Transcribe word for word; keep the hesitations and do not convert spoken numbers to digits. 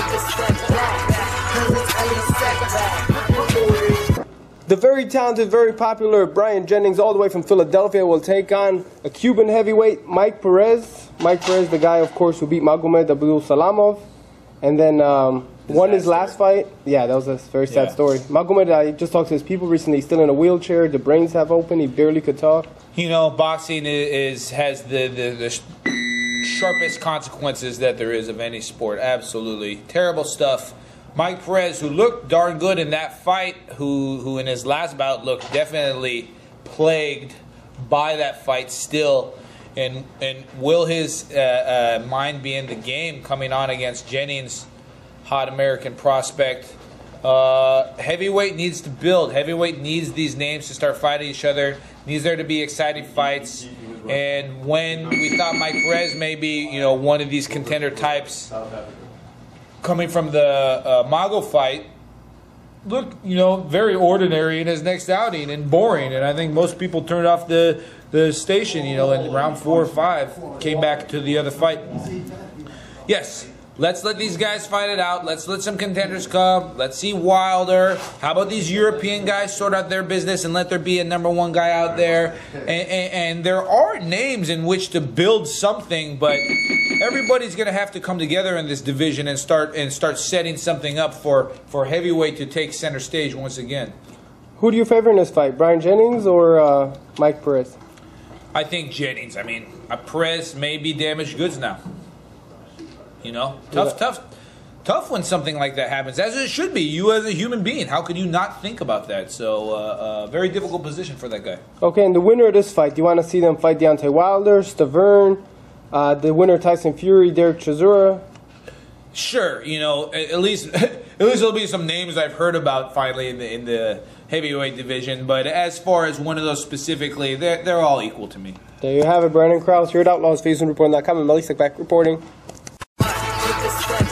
The very talented, very popular Bryant Jennings, all the way from Philadelphia, will take on a Cuban heavyweight, Mike Perez. Mike Perez, the guy, of course, who beat Magomed Abdul-Salamov, and then um, won his last fight. Yeah, that was a very sad yeah. story. Magomed, I just talked to his people recently. He's still in a wheelchair. The brains have opened. He barely could talk. You know, boxing is has the the, the sharpest consequences that there is of any sport. Absolutely terrible stuff. Mike Perez, who looked darn good in that fight, who, who in his last bout looked definitely plagued by that fight still. And, and will his uh, uh, mind be in the game coming on against Jennings, hot American prospect? Uh, heavyweight needs to build. Heavyweight needs these names to start fighting each other. Needs there to be exciting fights. And when we thought Mike Perez may be, you know, one of these contender types, coming from the uh, Mago fight, look, you know, very ordinary in his next outing and boring. And I think most people turned off the the station, you know, in round four or five, came back to the other fight. Yes, let's let these guys fight it out. Let's let some contenders come. Let's see Wilder. How about these European guys sort out their business and let there be a number one guy out there? And, and, and there are names in which to build something, but everybody's going to have to come together in this division and start and start setting something up for, for heavyweight to take center stage once again. Who do you favor in this fight, Bryant Jennings or uh, Mike Perez? I think Jennings. I mean, uh, Perez may be damaged goods now. You know, tough, yeah. tough, tough when something like that happens, as it should be. You as a human being, how could you not think about that? So, uh, uh, very difficult position for that guy. Okay, and the winner of this fight, do you want to see them fight Deontay Wilder, Stavern, uh, the winner Tyson Fury, Derek Chisora? Sure, you know, at, at least at least there'll be some names I've heard about finally in the in the heavyweight division. But as far as one of those specifically, they're they're all equal to me. There you have it, Brandon Krause here at Outlaws Face and Report dot com, and Melissa back reporting. Step